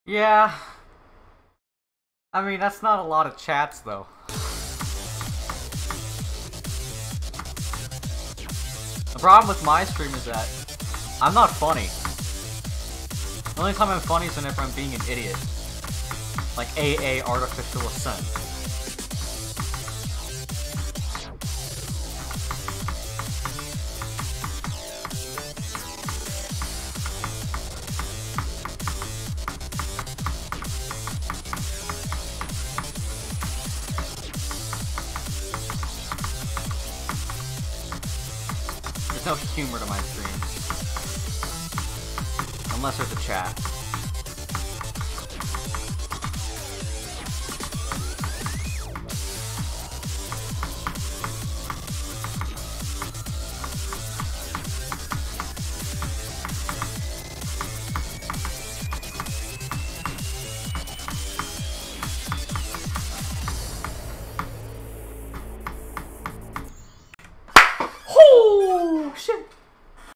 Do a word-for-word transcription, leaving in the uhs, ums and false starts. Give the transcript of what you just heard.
Yeah. I mean, that's not a lot of chats, though. The problem with my stream is that I'm not funny. The only time I'm funny is whenever I'm being an idiot. Like A A Artificial Ascent. There's no humor to my streams. Unless there's a chat. Oh shit!